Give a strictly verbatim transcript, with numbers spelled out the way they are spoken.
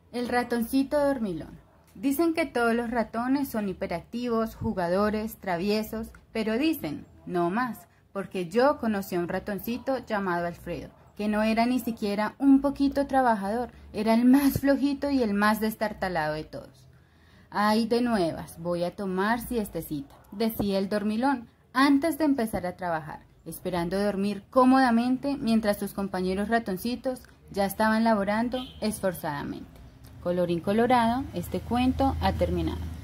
El ratoncito dormilón. Dicen que todos los ratones son hiperactivos, jugadores, traviesos, pero dicen, no más, porque yo conocí a un ratoncito llamado Alfredo, que no era ni siquiera un poquito trabajador, era el más flojito y el más destartalado de todos. Ay, de nuevas, voy a tomar siestecita, decía el dormilón, antes de empezar a trabajar, esperando dormir cómodamente mientras sus compañeros ratoncitos ya estaban laborando esforzadamente. Colorín colorado, este cuento ha terminado.